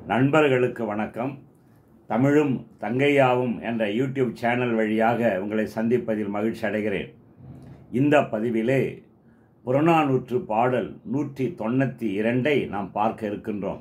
நண்பர்களுக்கு வணக்கம். தமிழும் தங்கையாவும் என்ற யூடியூப் சேனல் வழியாக உங்களை சந்திப்பதில் மகிழ்ச்சி அடைகிறேன். இந்த பதிவிலே புறநானூற்று பாடல் 192 நாம் பார்க்க இருக்கின்றோம்.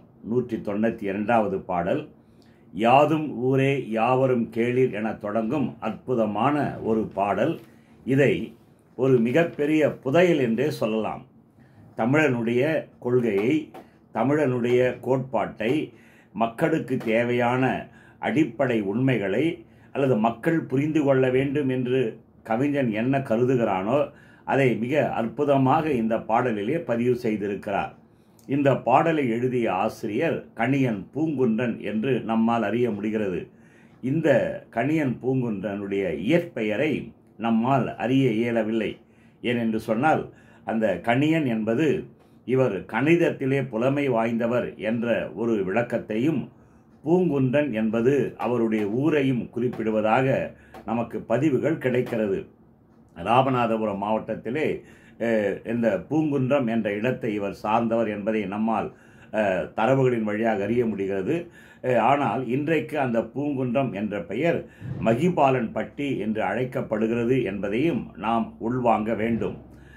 192வது பாடல் யாதும் ஊரே யாவரும் கேளீர் என தொடங்கும் அற்புதமான ஒரு பாடல். இதை ஒரு மிகப்பெரிய புதையல் என்றே சொல்லலாம். தமிழனுடைய கொள்கையை, தமிழனுடைய கோட்பாட்டை, மக்களுக்கு தேவையான அடிப்படை உண்மைகளை அல்லது மக்கள் புரிந்து கொள்ள வேண்டும் என்று கவிஞன் என்ன கருதுகிறானோ அதை மிக அற்புதமாக இந்த பாடலிலே பதிவு செய்திருக்கிறார். இந்த பாடலை எழுதிய ஆசிரியர் கணியன் பூங்குன்றன் என்று நம்மால் அறிய முடிகிறது. இந்த கணியன் பூங்குன்றனுடைய இயற்பெயரை நம்மால் அறிய இயலவில்லை. ஏனென்று சொன்னால் அந்த கணியன் என்பது இவர் கணிதத்திலே புலமை வாய்ந்தவர் என்ற ஒரு விளக்கத்தையும், பூங்குன்றன் என்பது அவருடைய ஊரையும் குறிப்பிடுவதாக நமக்கு பதிவுகள் கிடைக்கிறது. ராமநாதபுரம் மாவட்டத்திலே இந்த பூங்குன்றம் என்ற இடத்தை இவர் சார்ந்தவர் என்பதை நம்மால் தரவுகளின் வழியாக அறிய முடிகிறது. ஆனால் இன்றைக்கு அந்த பூங்குன்றம் என்ற பெயர் மகிபாலன் பட்டி என்று அழைக்கப்படுகிறது என்பதையும் நாம் உள்வாங்க வேண்டும்.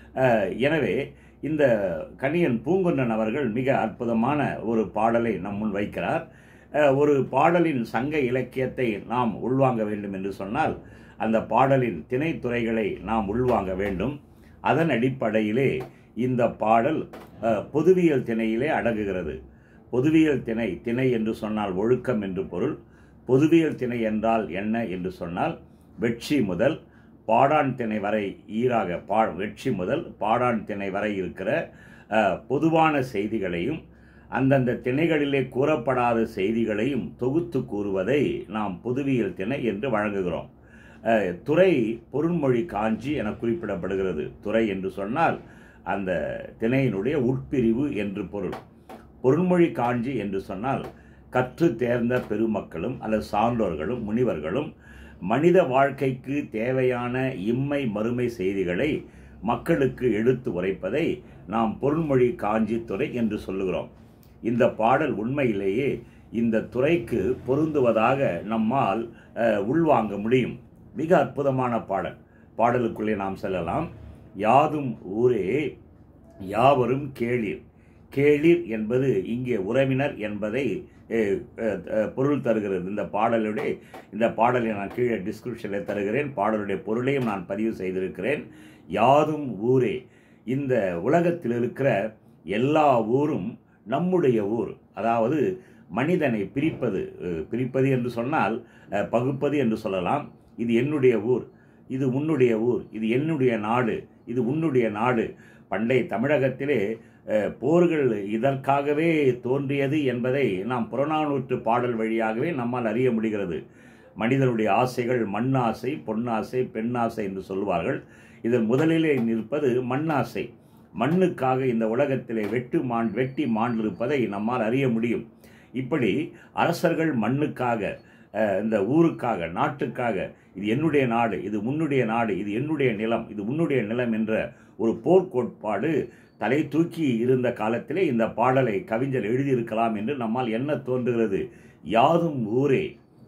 எனவே இந்த கணியன் பூங்குன்றன் அவர்கள் மிக அற்புதமான ஒரு பாடலை நம் முன் வைக்கிறார். ஒரு பாடலின் சங்க இலக்கியத்தை நாம் உள்வாங்க வேண்டும் என்று சொன்னால் அந்த பாடலின் திணைத்துறைகளை நாம் உள்வாங்க வேண்டும். அதன் அடிப்படையிலே இந்த பாடல் பொதுவியல் திணையிலே அடங்குகிறது. பொதுவியல் திணை, திணை என்று சொன்னால் ஒழுக்கம் என்று பொருள். பொதுவியல் திணை என்றால் என்ன என்று சொன்னால் வெட்சி முதல் பாடான் திணை வரை ஈராக வெட்சி முதல் பாடான் திணை வரை இருக்கிற பொதுவான செய்திகளையும் அந்தந்த திணைகளிலே கூறப்படாத செய்திகளையும் தொகுத்து கூறுவதை நாம் பொதுவியல் திணை என்று வழங்குகிறோம். துறை பொருண்மொழி காஞ்சி என குறிப்பிடப்படுகிறது. துறை என்று சொன்னால் அந்த திணையினுடைய உட்பிரிவு என்று பொருள். பொருண்மொழி காஞ்சி என்று சொன்னால் கற்று தேர்ந்த பெருமக்களும் அல்லது சான்றோர்களும் முனிவர்களும் மனித வாழ்க்கைக்கு தேவையான இம்மை மறுமை செய்திகளை மக்களுக்கு எடுத்து உரைப்பதை நாம் பொருண்மொழி காஞ்சி துறை என்று சொல்லுகிறோம். இந்த பாடல் உண்மையிலேயே இந்த துறைக்கு பொருந்துவதாக நம்மால் உள்வாங்க முடியும். மிக அற்புதமான பாடல். பாடலுக்குள்ளே நாம் செல்லலாம். யாதும் ஊரே யாவரும் கேளீர். கேளீர் என்பது இங்கே உறவினர் என்பதை பொருள் தருகிறது. இந்த பாடலை நான் கீழே டிஸ்கிரிப்ஷனில் தருகிறேன். பாடலுடைய பொருளையும் நான் பதிவு செய்திருக்கிறேன். யாதும் ஊரே, இந்த உலகத்தில் இருக்கிற எல்லா ஊரும் நம்முடைய ஊர். அதாவது மனிதனை பிரிப்பது என்று சொன்னால் பகுப்பது என்று சொல்லலாம். இது என்னுடைய ஊர், இது உன்னுடைய ஊர், இது என்னுடைய நாடு, இது உன்னுடைய நாடு. பண்டைய தமிழகத்திலே போர்கள் இதற்காகவே தோன்றியது என்பதை நாம் புறநானூற்று பாடல் வழியாகவே நம்மால் அறிய முடிகிறது. மனிதனுடைய ஆசைகள் மண்ணாசை, பொன்னாசை, பெண்ணாசை என்று சொல்வார்கள். இதில் முதலிலே நிற்பது மண்ணாசை. மண்ணுக்காக இந்த உலகத்திலே வெட்டி மாண்டிருப்பதை நம்மால் அறிய முடியும். இப்படி அரசர்கள் மண்ணுக்காக, இந்த ஊருக்காக, நாட்டுக்காக, இது என்னுடைய நாடு, இது உன்னுடைய நாடு, இது என்னுடைய நிலம், இது உன்னுடைய நிலம் என்ற ஒரு போர்க்கோட்பாடு தலை தூக்கி இருந்த காலத்திலே இந்த பாடலை கவிஞர் எழுதியிருக்கலாம் என்று நம்மால் என்ன தோன்றுகிறது. யாதும் ஊரே,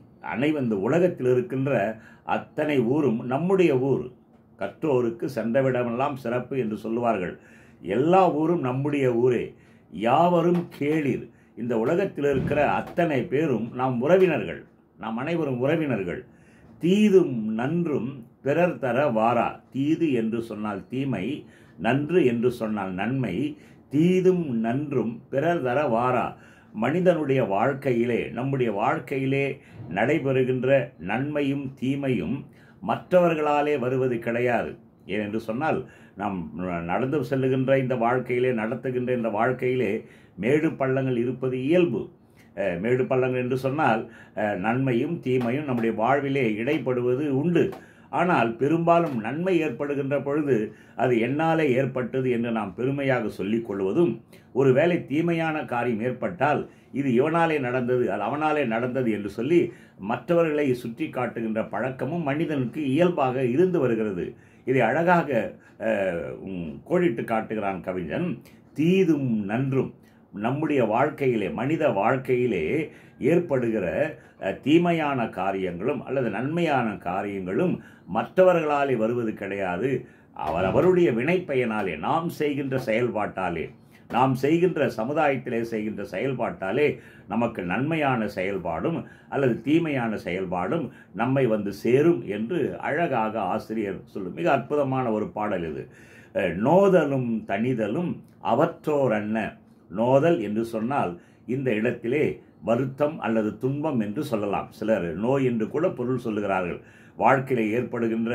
இந்த உலகத்தில் இருக்கின்ற அத்தனை ஊரும் நம்முடைய ஊர். கற்றோருக்கு சென்றவிடமெல்லாம் சிறப்பு என்று சொல்லுவார்கள். எல்லா ஊரும் நம்முடைய ஊரே. யாவரும் கேளீர், இந்த உலகத்தில் இருக்கிற அத்தனை பேரும் நாம் உறவினர்கள், நாம் அனைவரும் உறவினர்கள். தீதும் நன்றும் பிறர் தர வாரா. தீது என்று சொன்னால் தீமை, நன்று என்று சொன்னால் நன்மை. தீதும் நன்றும் பிறர் தர வாரா. மனிதனுடைய வாழ்க்கையிலே, நம்முடைய வாழ்க்கையிலே நடைபெறுகின்ற நன்மையும் தீமையும் மற்றவர்களாலே வருவது கிடையாது. ஏனென்று சொன்னால் நாம் நடந்து செல்லுகின்ற இந்த வாழ்க்கையிலே, நடத்துகின்ற இந்த வாழ்க்கையிலே மேடு பள்ளங்கள் இருப்பது இயல்பு. மேடு பள்ளங்கள் என்று சொன்னால் நன்மையும் தீமையும் நம்முடைய வாழ்விலே இடைப்படுவது உண்டு. ஆனால் பெரும்பாலும் நன்மை ஏற்படுகின்ற பொழுது அது என்னாலே ஏற்பட்டது என்று நாம் பெருமையாக சொல்லிக் கொள்வதும், ஒருவேளை தீமையான காரியம் ஏற்பட்டால் இது இவனாலே நடந்தது, அது அவனாலே நடந்தது என்று சொல்லி மற்றவர்களை சுற்றி காட்டுகின்ற பழக்கமும் மனிதனுக்கு இயல்பாக இருந்து வருகிறது. இதை அழகாக கோடிட்டு காட்டுகிறான் கவிஞன். தீதும் நன்றும், நம்முடைய வாழ்க்கையிலே, மனித வாழ்க்கையிலே ஏற்படுகிற தீமையான காரியங்களும் அல்லது நன்மையான காரியங்களும் மற்றவர்களாலே வருவது கிடையாது. அவருடைய வினைப்பயனாலே, நாம் செய்கின்ற செயல்பாட்டாலே, நாம் செய்கின்ற சமுதாயத்திலே செய்கின்ற செயல்பாட்டாலே நமக்கு நன்மையான செயல்பாடும் அல்லது தீமையான செயல்பாடும் நம்மை வந்து சேரும் என்று அழகாக ஆசிரியர் சொல்லும். மிக அற்புதமான ஒரு பாடல் இது. நோதலும் தனிதலும் அவற்றோர் அன்ன. நோதல் என்று சொன்னால் இந்த இடத்திலே வருத்தம் அல்லது துன்பம் என்று சொல்லலாம். சிலர் நோய் என்று கூட பொருள் சொல்லுகிறார்கள். வாழ்க்கையில் ஏற்படுகின்ற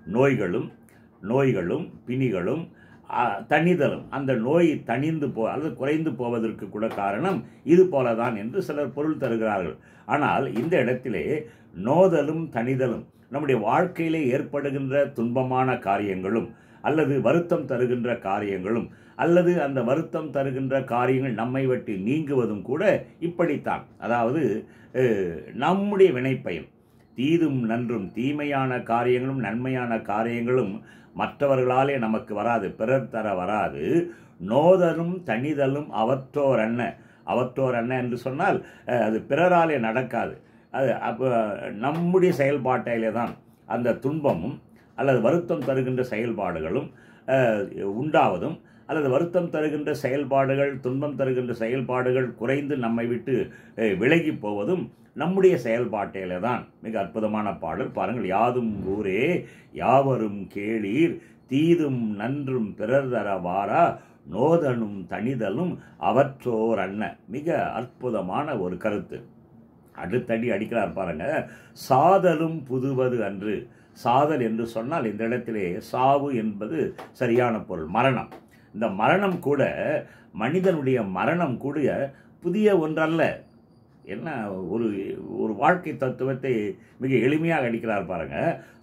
நோய்களும் பிணிகளும் தணிதலும், அந்த நோய் தணிந்து அல்லது குறைந்து போவதற்கு கூட காரணம் இது போலதான் என்று சிலர் பொருள் தருகிறார்கள். ஆனால் இந்த இடத்திலே நோதலும் தணிதலும் நம்முடைய வாழ்க்கையிலே ஏற்படுகின்ற துன்பமான காரியங்களும் அல்லது வருத்தம் தருகின்ற காரியங்களும் அல்லது அந்த வருத்தம் தருகின்ற காரியங்கள் நம்மை விட்டு நீங்குவதும் கூட இப்படித்தான். அதாவது நம்முடைய வினைப்பயன், தீதும் நன்றும், தீமையான காரியங்களும் நன்மையான காரியங்களும் மற்றவர்களாலே நமக்கு வராது, பிறர் தர வராது. நோதலும் தனிதலும் அவற்றோர் அன்ன என்று சொன்னால் அது பிறராலே நடக்காது. அது அப்போ நம்முடைய செயல்பாட்டிலே தான் அந்த துன்பமும் அல்லது வருத்தம் தருகின்ற செயல்பாடுகளும் உண்டாவதும் அல்லது வருத்தம் தருகின்ற செயல்பாடுகள், துன்பம் தருகின்ற செயல்பாடுகள் குறைந்து நம்மை விட்டு விலகி போவதும் நம்முடைய செயல்பாட்டிலே தான். மிக அற்புதமான பாடல் பாருங்கள். யாதும் ஊரே யாவரும் கேளீர், தீதும் நன்றும் பிறர் தர வாரா, நோதலும் தனிதலும் அவற்றோர் அன்ன. மிக அற்புதமான ஒரு கருத்து. அடுத்தடி அடிக்கிறார் பாருங்க. சாதலும் புதுவது அன்று. சாதல் என்று சொன்னால் இந்த இடத்திலே சாவு என்பது சரியான பொருள், மரணம். இந்த மரணம் கூட, மனிதனுடைய மரணம் கூட புதிய ஒன்றல்ல. என்ன ஒரு வாழ்க்கை தத்துவத்தை மிக எளிமையாக அடிக்கிறார் பாருங்க.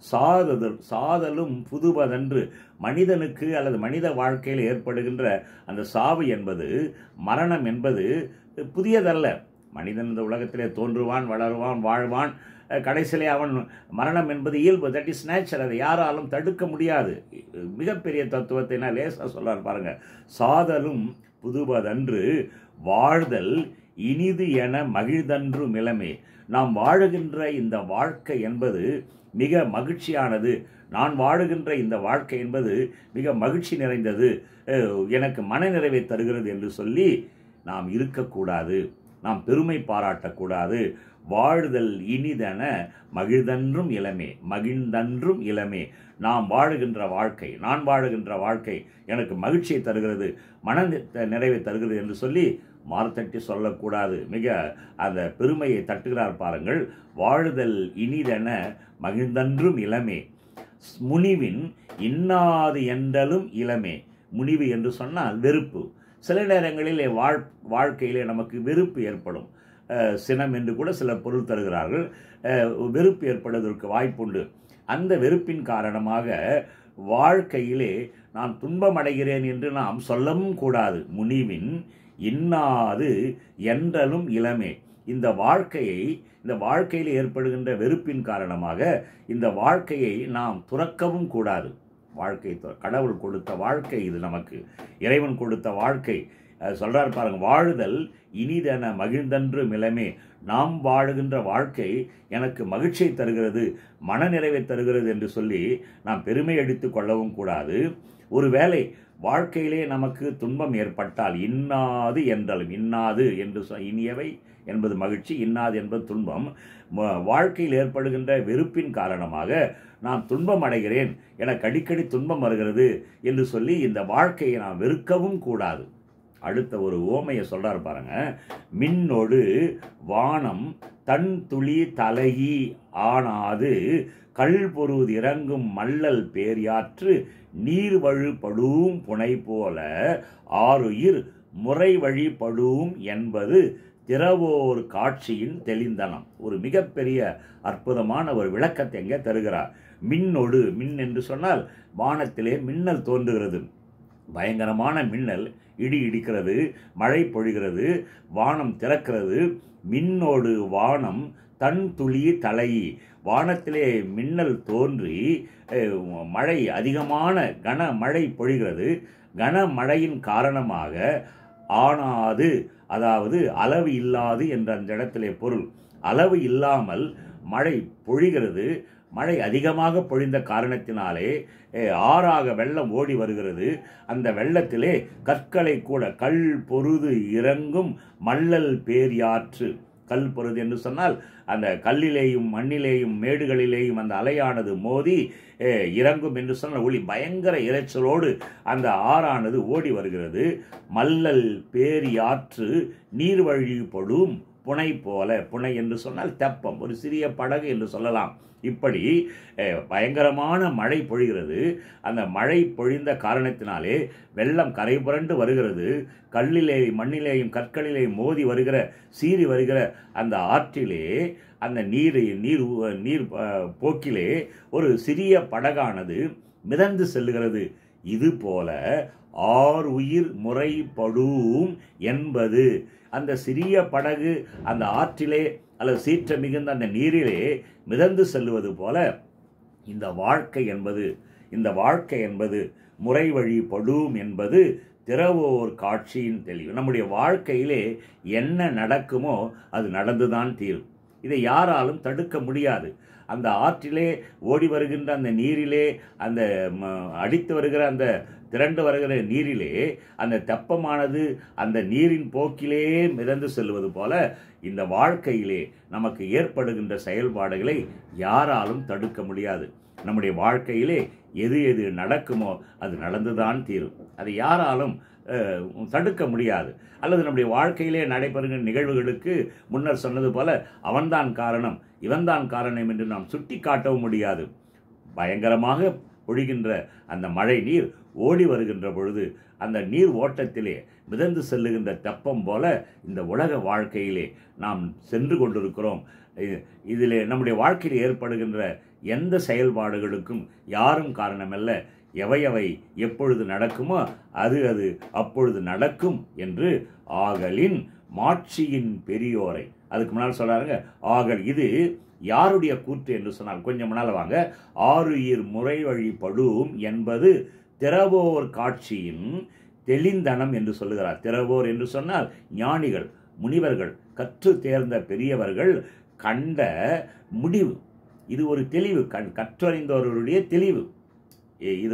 சாதலும் புதுவதன்று. மனிதனுக்கு அல்லது மனித வாழ்க்கையில் ஏற்படுகின்ற அந்த சாவு என்பது, மரணம் என்பது புதியதல்ல. மனிதன் இந்த உலகத்திலே தோன்றுவான், வளருவான், வாழ்வான், கடைசியிலே அவன் மரணம் என்பது இயல்பு, தட் இஸ் நேச்சர். அதை யாராலும் தடுக்க முடியாது. மிகப்பெரிய தத்துவத்தை நான் லேசாக சொல்றார் பாருங்க. சாதலும் புதுவதன்று வாழ்தல் இனிது என மகிழ்தன்று மிலமே. நாம் வாழுகின்ற இந்த வாழ்க்கை என்பது மிக மகிழ்ச்சியானது. நான் வாழுகின்ற இந்த வாழ்க்கை என்பது மிக மகிழ்ச்சி நிறைந்தது, எனக்கு மனநிறைவை தருகிறது என்று சொல்லி நாம் இருக்கக்கூடாது, நாம் பெருமை பாராட்டக்கூடாது. வாழ்தல் இனிதென மகிழ்தன்றும் இளமே. நாம் வாழுகின்ற வாழ்க்கை, நான் வாழுகின்ற வாழ்க்கை எனக்கு மகிழ்ச்சியை தருகிறது, மன நிறைவை தருகிறது என்று சொல்லி மார்த்தட்டி சொல்லக்கூடாது. மிக அந்த பெருமையை தட்டுகிறார் பாருங்கள். வாழுதல் இனிதென மகிழ்ந்தன்றும் இளமே. முனிவின் இன்னாது என்றலும் இளமே. முனிவு என்று சொன்னால் வெறுப்பு. சில நேரங்களிலே வாழ்க்கையிலே நமக்கு வெறுப்பு ஏற்படும். சினம் என்று கூட சிலர் பொருள் தருகிறார்கள். வெறுப்பு ஏற்படுவதற்கு வாய்ப்புண்டு. அந்த வெறுப்பின் காரணமாக வாழ்க்கையிலே நான் துன்பம் அடைகிறேன் என்று நாம் சொல்லவும் கூடாது. முனிவின் இன்னாது என்றலும் இளமே. இந்த வாழ்க்கையில் ஏற்படுகின்ற வெறுப்பின் காரணமாக இந்த வாழ்க்கையை நாம் துறக்கவும் கூடாது. கடவுள் கொடுத்த வாழ்க்கை இது, நமக்கு இறைவன் கொடுத்த வாழ்க்கை. சொல்றார் பாருங்க. வாழுதல் இனிதென மகிழ்ந்தன்று மிலமே. நாம் வாழுகின்ற வாழ்க்கை எனக்கு மகிழ்ச்சியை தருகிறது, மனநிறைவை தருகிறது என்று சொல்லி நாம் பெருமை அடித்துக் கொள்ளவும் கூடாது. ஒருவேளை வாழ்க்கையிலே நமக்கு துன்பம் ஏற்பட்டால் இன்னாது என்றாலும், இன்னாது என்று இனியவை என்பது மகிழ்ச்சி, இன்னாது என்பது துன்பம். வாழ்க்கையில் ஏற்படுகின்ற வெறுப்பின் காரணமாக நான் துன்பம் அடைகிறேன், எனக்கு அடிக்கடி துன்பம் வருகிறது என்று சொல்லி இந்த வாழ்க்கையை நாம் வெறுக்கவும் கூடாது. அடுத்த ஒரு ஓமையை சொல்றார் பாருங்க. மின்னோடு வானம் தன் துளி தலகி ஆனாது கல்பொருது இறங்கும் மல்லல் பேரியாற்று நீர்வழு படும் புனை போல ஆறுயிர் முறை வழிபடும் என்பது திறவோர் காட்சியின் தெளிந்தனம். ஒரு மிகப்பெரிய அற்புதமான ஒரு விளக்கத்தை எங்கே தருகிறார். மின்னோடு, மின் என்று சொன்னால் வானத்திலே மின்னல் தோன்றுகிறது, பயங்கரமான மின்னல், இடி இடிக்கிறது, மழை பொழிகிறது, வானம் திறக்கிறது. மின்னோடு வானம் தன் துளி தலை. வானத்திலே மின்னல் தோன்றி மழை, அதிகமான கனமழை பொழிகிறது. கனமழையின் காரணமாக ஆனாது, அதாவது அளவு இல்லாது என்ற அந்த இடத்திலே பொருள். அளவு இல்லாமல் மழை பொழிகிறது. மழை அதிகமாக பொழிந்த காரணத்தினாலே ஆறாக வெள்ளம் ஓடி வருகிறது. அந்த வெள்ளத்திலே கற்களை கூட கல் பொருது இறங்கும் மல்லல் பேரியாற்று. கல் பொருது என்று சொன்னால் அந்த கல்லிலேயும் மண்ணிலேயும் மேடுகளிலேயும் அந்த அலையானது மோதி இறங்கும் என்று சொன்னால் ஒளி பயங்கர இரைச்சலோடு அந்த ஆறானது ஓடி வருகிறது. மல்லல் பேரியாற்று நீர்வழிப்படும் புனை போல. புனை என்று சொன்னால் தெப்பம், ஒரு சிறிய படகு என்று சொல்லலாம். இப்படி பயங்கரமான மழை பொழிகிறது. அந்த மழை பொழிந்த காரணத்தினாலே வெள்ளம் கரை புரண்டு வருகிறது. கல்லிலே மண்ணிலேயும் கற்களிலேயும் மோதி வருகிற சீறி வருகிற அந்த ஆற்றிலே அந்த நீர் போக்கிலே ஒரு சிறிய படகானது மிதந்து செல்லுகிறது. இது போல ஆறுயிர் முறைப்படும் என்பது. அந்த சிறிய படகு அந்த ஆற்றிலே அல்லது சீற்ற மிகுந்த அந்த நீரிலே மிதந்து செல்லுவது போல இந்த வாழ்க்கை என்பது முறை வழிபடும் என்பது திறவோர் காட்சியின் தெளிவு. நம்முடைய வாழ்க்கையிலே என்ன நடக்குமோ அது நடந்துதான் தீரும். இதை யாராலும் தடுக்க முடியாது. அந்த ஆற்றிலே ஓடி வருகின்ற அந்த நீரிலே அந்த அடித்து வருகிற அந்த திரண்டு வருகிற நீரிலே அந்த தெப்பமானது அந்த நீரின் போக்கிலே மிதந்து செல்வது போல இந்த வாழ்க்கையிலே நமக்கு ஏற்படுகின்ற செயல்பாடுகளை யாராலும் தடுக்க முடியாது. நம்முடைய வாழ்க்கையிலே எது எது நடக்குமோ அது நடந்துதான் தீரும். அதை யாராலும் தடுக்க முடியாது. அல்லது நம்முடைய வாழ்க்கையிலே நடைபெறுகின்ற நிகழ்வுகளுக்கு முன்னர் சொன்னது போல அவன்தான் காரணம் இவன்தான் காரணம் என்று நாம் சுட்டி காட்டவும் முடியாது. பயங்கரமாக பொழிகின்ற அந்த மழை நீர் ஓடி வருகின்ற பொழுது அந்த நீர் ஓட்டத்திலே மிதந்து செல்லுகின்ற தெப்பம் போல இந்த உலக வாழ்க்கையிலே நாம் சென்று கொண்டிருக்கிறோம். இதிலே நம்முடைய வாழ்க்கையில் ஏற்படுகின்ற எந்த செயல்பாடுகளுக்கும் யாரும் காரணமல்ல. எவை எப்பொழுது நடக்குமோ அது அப்பொழுது நடக்கும் என்று ஆகலின் மாட்சியின் பெரியோரை. அதுக்கு முன்னால் சொல்றாருங்க ஆகல். இது யாருடைய கூற்று என்று சொன்னால் கொஞ்சம் முன்னால் வாங்க. ஆறுயிர் முறை வழிபடும் என்பது திறவோர் காட்சியின் தெளிந்தனம் என்று சொல்லுகிறார். திறவோர் என்று சொன்னால் ஞானிகள், முனிவர்கள், கற்று தேர்ந்த பெரியவர்கள் கண்ட முடிவு. இது ஒரு தெளிவு, கற்றறிந்தவர்களுடைய தெளிவு. இது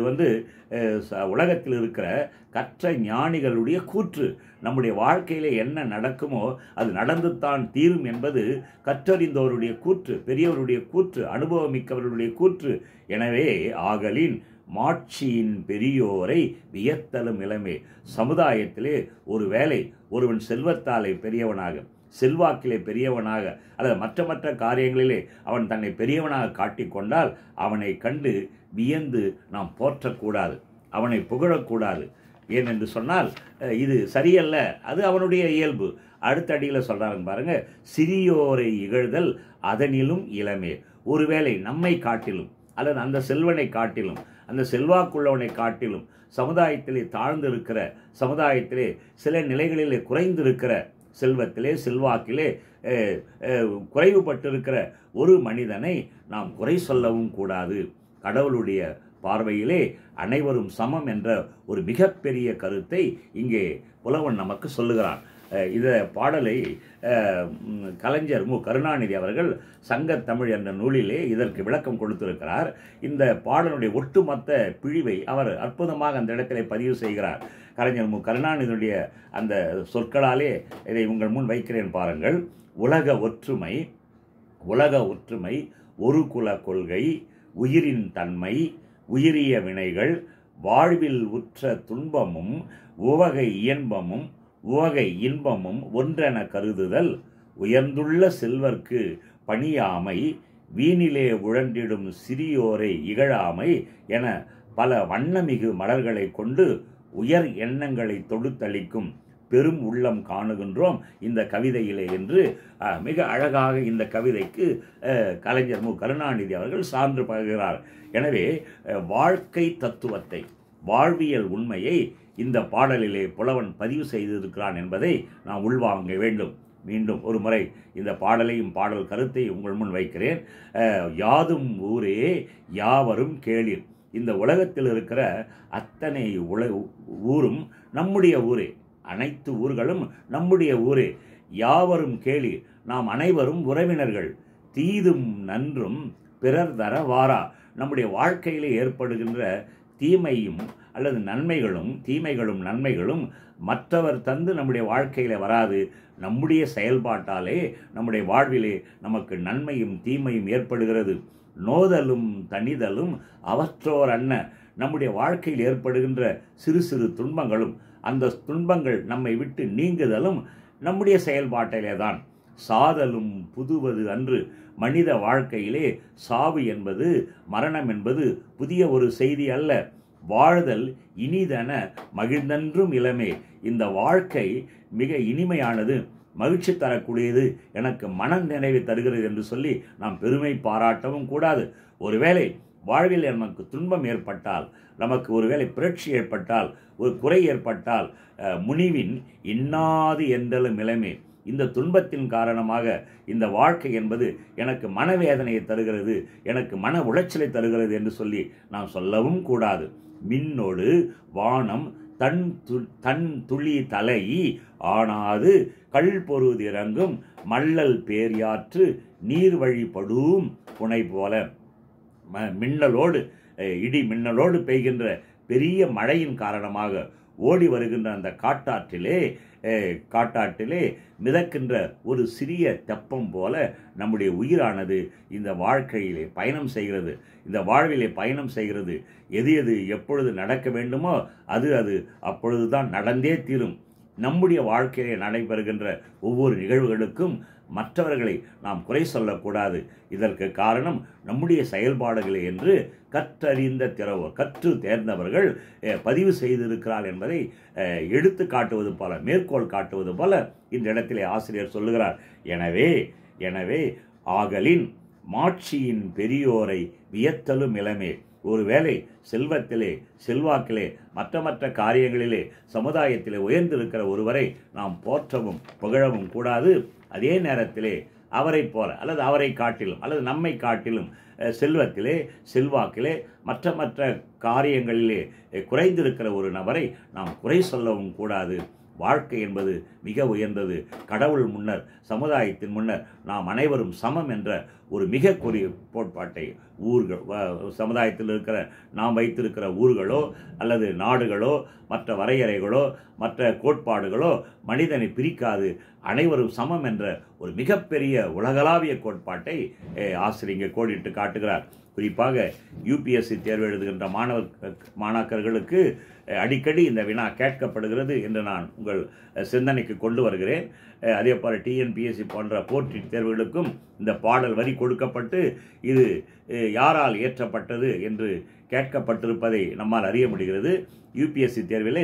உலகத்தில் இருக்கிற கற்ற ஞானிகளுடைய கூற்று. நம்முடைய வாழ்க்கையிலே என்ன நடக்குமோ அது நடந்துத்தான் தீரும் என்பது கற்றறிந்தவருடைய கூற்று, பெரியவருடைய கூற்று, அனுபவமிக்கவர்களுடைய கூற்று. எனவே ஆகலின் மாட்சியின் பெரியோரை வியத்தலும் இளமே. சமுதாயத்திலே ஒருவேளை ஒருவன் செல்வத்தாலே பெரியவனாக, செல்வாக்கிலே பெரியவனாக அல்லது மற்ற காரியங்களிலே அவன் தன்னை பெரியவனாக காட்டிக்கொண்டால் அவனை கண்டு வியந்து நாம் போற்றக்கூடாது, அவனை புகழக்கூடாது. ஏனென்று சொன்னால் இது சரியல்ல, அது அவனுடைய இயல்பு. அடுத்த அடியில் சொல்கிறாங்க பாருங்க, சிறியோரை இகழ்தல் அதனிலும் இளமே. ஒருவேளை நம்மை காட்டிலும் அல்லது அந்த செல்வனை காட்டிலும் அந்த செல்வாக்குள்ளவனை காட்டிலும் சமுதாயத்திலே தாழ்ந்திருக்கிற, சமுதாயத்திலே சில நிலைகளிலே குறைந்திருக்கிற, செல்வத்திலே செல்வாக்கிலே குறைவுபட்டிருக்கிற ஒரு மனிதனை நாம் குறை சொல்லவும் கூடாது. கடவுளுடைய பார்வையிலே அனைவரும் சமம் என்ற ஒரு மிகப்பெரிய கருத்தை இங்கே புலவன் நமக்கு சொல்லுகிறான். இந்த பாடலை கலைஞர் மு. கருணாநிதி அவர்கள் சங்கத்தமிழ் என்ற நூலிலே இதற்கு விளக்கம் கொடுத்திருக்கிறார். இந்த பாடலுடைய ஒட்டுமொத்த பிழிவை அவர் அற்புதமாக அந்த இடத்திலே பதிவு செய்கிறார். கலைஞர் மு. கருணாநிதியுடைய அந்த சொற்களாலே இதை உங்கள் முன் வைக்கிறேன் பாருங்கள். உலக ஒற்றுமை, ஒரு குல கொள்கை, உயிரின் தன்மை, உயிரிய வினைகள், வாழ்வில் உற்ற துன்பமும் உவகை இன்பமும் ஒன்றென கருதுதல், உயர்ந்துள்ள செல்வர்க்கு பணியாமை, வீணிலே உழன்றிடும் சிறியோரை இகழாமை என பல வண்ணமிகு மலர்களை கொண்டு உயர் எண்ணங்களை தொடுத்தளிக்கும் பெரும் உள்ளம் காணுகின்றோம் இந்த கவிதையிலே என்று மிக அழகாக இந்த கவிதைக்கு கலைஞர் மு. கருணாநிதி அவர்கள் சான்று பகர்கிறார். எனவே வாழ்க்கை தத்துவத்தை, வாழ்வியல் உண்மையை இந்த பாடலிலே புலவன் பதிவு செய்திருக்கிறான் என்பதை நாம் உள்வாங்க வேண்டும். மீண்டும் ஒரு முறை இந்த பாடலையும் பாடல் கருத்தை உங்கள் முன் வைக்கிறேன். யாதும் ஊரே யாவரும் கேளீர். இந்த உலகத்தில் இருக்கிற அத்தனை ஊரும் நம்முடைய ஊரே. அனைத்து ஊர்களும் நம்முடைய ஊரே. யாவரும் கேளீர், நாம் அனைவரும் உறவினர்கள். தீதும் நன்றும் பிறர் தர வாரா. நம்முடைய வாழ்க்கையிலே ஏற்படுகின்ற தீமையும் அல்லது நன்மைகளும் தீமைகளும் நன்மைகளும் மற்றவர் தந்து நம்முடைய வாழ்க்கையில் வராது. நம்முடைய செயல்பாட்டாலே நம்முடைய வாழ்விலே நமக்கு நன்மையும் தீமையும் ஏற்படுகிறது. நோதலும் தனிதலும் அவற்றோர் அன்ன. நம்முடைய வாழ்க்கையில் ஏற்படுகின்ற சிறு சிறு துன்பங்களும் அந்த துன்பங்கள் நம்மை விட்டு நீங்குதலும் நம்முடைய செயல்பாட்டிலே தான். சாதலும் புதுவது அன்று. மனித வாழ்க்கையிலே சாவு என்பது, மரணம் என்பது புதிய ஒரு செய்தி அல்ல. வாழ்தல் இனிதென மகிழ்ந்தன்றும் இளமே. இந்த வாழ்க்கை மிக இனிமையானது, மகிழ்ச்சி தரக்கூடியது, எனக்கு மன நினைவை தருகிறது என்று சொல்லி நாம் பெருமை பாராட்டவும் கூடாது. ஒருவேளை வாழ்வில் நமக்கு துன்பம் ஏற்பட்டால், நமக்கு ஒருவேளை புரட்சி ஏற்பட்டால், ஒரு குறை ஏற்பட்டால், முனிவின் இன்னாது என்றலும் இளமே. இந்த துன்பத்தின் காரணமாக இந்த வாழ்க்கை என்பது எனக்கு மனவேதனையை தருகிறது, எனக்கு மன உளைச்சலை தருகிறது என்று சொல்லி நாம் சொல்லவும் கூடாது. மின்னோடு வானம் தன் துளி தலை ஆனாது கல் பொருதிறங்கும் மல்லல் பேரியாற்று நீர் வழிபடும் புனை போல. மின்னலோடு இடி மின்னலோடு பெய்கின்ற பெரிய மழையின் காரணமாக ஓடி வருகின்ற அந்த காட்டாற்றிலே மிதக்கின்ற ஒரு சிறிய தெப்பம் போல நம்முடைய உயிரானது இந்த வாழ்க்கையிலே பயணம் செய்கிறது, இந்த வாழ்விலே பயணம் செய்கிறது. எது எது எப்பொழுது நடக்க வேண்டுமோ அது அப்பொழுதுதான் நடந்தே தீரும். நம்முடைய வாழ்க்கையிலே நடைபெறுகின்ற ஒவ்வொரு நிகழ்வுகளுக்கும் மற்றவர்களை நாம் குறை சொல்லக்கூடாது. இதற்கு காரணம் நம்முடைய செயல்பாடுகளே என்று கற்று தேர்ந்தவர்கள் பதிவு செய்திருக்கிறார் என்பதை எடுத்து காட்டுவது போல, மேற்கோள் காட்டுவது போல இந்த இடத்திலே ஆசிரியர் சொல்லுகிறார். எனவே ஆகலின் மாட்சியின் பெரியோரை வியத்தலும் இளமே. ஒருவேளை செல்வத்திலே, செல்வாக்கிலே, மற்ற காரியங்களிலே சமுதாயத்திலே உயர்ந்திருக்கிற ஒருவரை நாம் போற்றவும் புகழவும் கூடாது. அதே நேரத்திலே அவரை போல அல்லது அவரை காட்டிலும் அல்லது நம்மை காட்டிலும் செல்வத்திலே, செல்வாக்கிலே, மற்ற காரியங்களிலே குறைந்திருக்கிற ஒரு நபரை நாம் குறை சொல்லவும் கூடாது. வாழ்க்கை என்பது மிக உயர்ந்தது. கடவுள் முன்னர், சமுதாயத்தின் முன்னர் நாம் அனைவரும் சமம் என்ற ஒரு மிக கொடிய கோட்பாட்டை சமுதாயத்தில் இருக்கிற நாம் வைத்திருக்கிற ஊர்களோ அல்லது நாடுகளோ மற்ற வரையறைகளோ மற்ற கோட்பாடுகளோ மனிதனை பிரிக்காது. அனைவரும் சமம் என்ற ஒரு மிகப்பெரிய உலகளாவிய கோட்பாட்டை ஆசிரியர் கோடிட்டு காட்டுகிறார். குறிப்பாக யூபிஎஸ்சி தேர்வு எழுதுகின்ற மாணாக்கர்களுக்கு அடிக்கடி இந்த வினா கேட்கப்படுகிறது என்று நான் உங்கள் சிந்தனைக்கு கொண்டு வருகிறேன். அதே போல் டிஎன்பிஎஸ்சி போன்ற போட்டி தேர்வுகளுக்கும் இந்த பாடல் வரி கொடுக்கப்பட்டு இது யாரால் இயற்றப்பட்டது என்று கேட்கப்பட்டிருப்பதை நம்மால் அறிய முடிகிறது. யூபிஎஸ்சி தேர்விலே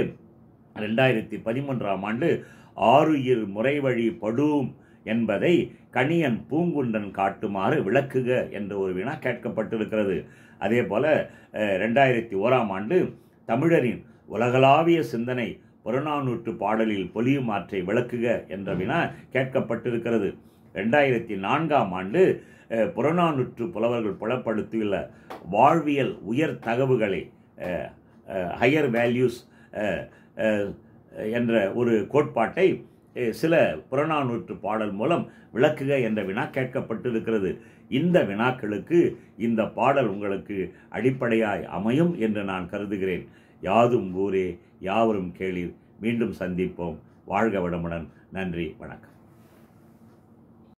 2013ஆம் ஆண்டு ஆருயிர் முறைவழி படும் என்பதை கணியன் பூங்குன்றன் காட்டுமாறு விளக்குக என்ற ஒரு வினா கேட்கப்பட்டிருக்கிறது. அதே போல 2001ஆம் ஆண்டு தமிழரின் உலகளாவிய சிந்தனை புறநானூற்று பாடலில் பொலியும் ஆற்றை விளக்குக என்ற வினா கேட்கப்பட்டிருக்கிறது. 2004ஆம் ஆண்டு புறநானூற்று புலவர்கள் புலப்படுத்தியுள்ள வாழ்வியல் உயர் தகவுகளை ஹையர் வேல்யூஸ் என்ற ஒரு கோட்பாட்டை சில புறநானூற்று பாடல் மூலம் விளக்குக என்ற வினா கேட்கப்பட்டிருக்கிறது. இந்த வினாக்களுக்கு இந்த பாடல் உங்களுக்கு அடிப்படையாய் அமையும் என்று நான் கருதுகிறேன். யாதும் ஊரே யாவரும் கேளீர். மீண்டும் சந்திப்போம். வாழ்க வளமுடன். நன்றி, வணக்கம்.